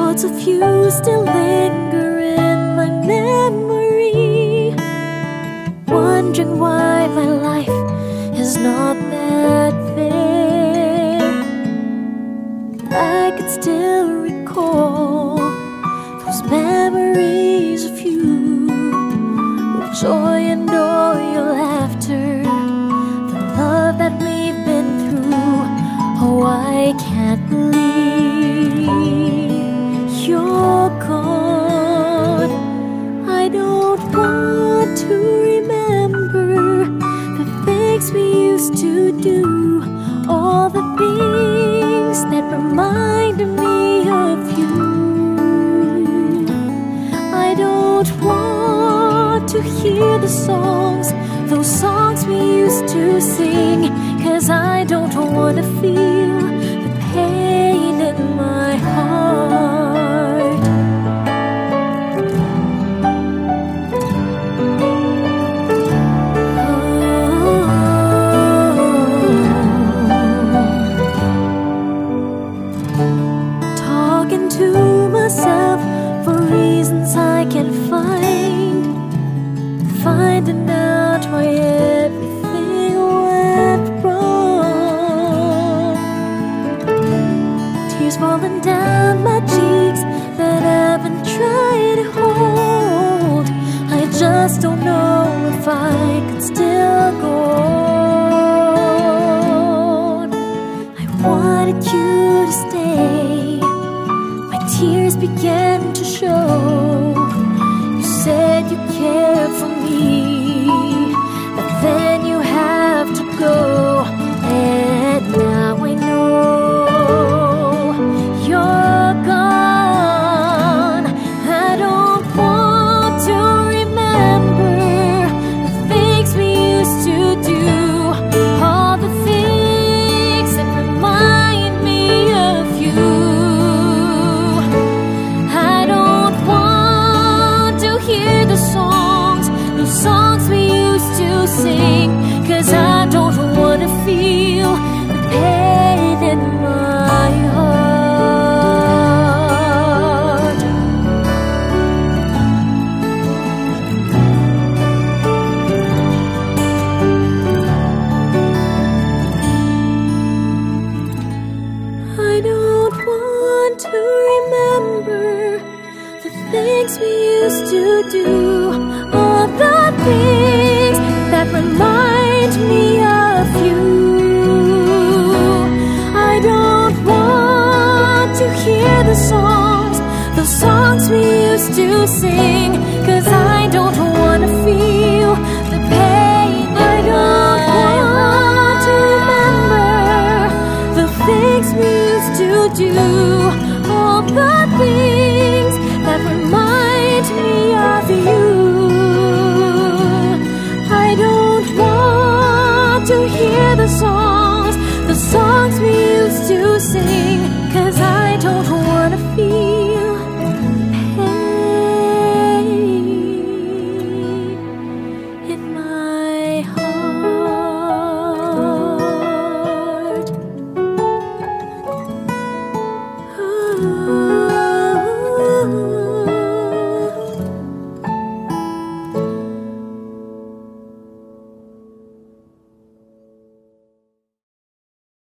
Thoughts of you still linger in my memory, wondering why my life is not that fair. I could still recall those memories of you, your joy and all your laughter, the love that we've been through. Oh, I can't believe you're gone. I don't want to remember the things we used to do, all the things that reminded me of you. I don't want to hear the songs, those songs we used to sing, 'cause I don't want to feel the pain in my heart. Talking to myself for reasons I can't find, finding out why everything went wrong. Tears falling down my cheeks that I've been trying to hold. I just don't know if I can still go on. I wanted you to stay, my tears began to show. You said you cared for me, but then you have to go. And now I know you're gone. I don't want to remember the things we used to do, all the things that remind me of you. I don't want to hear the songs, those songs we used to sing, 'cause I don't want to feel the pain in my heart. I don't want to remember the things we used to do, all the things that remind me of you. I don't want to hear the songs, those songs we used to sing, 'cause I don't want to feel the pain. I don't want to remember the things we used to do, all the things that remind me of you. I don't want to hear the songs we used to sing, 'cause I don't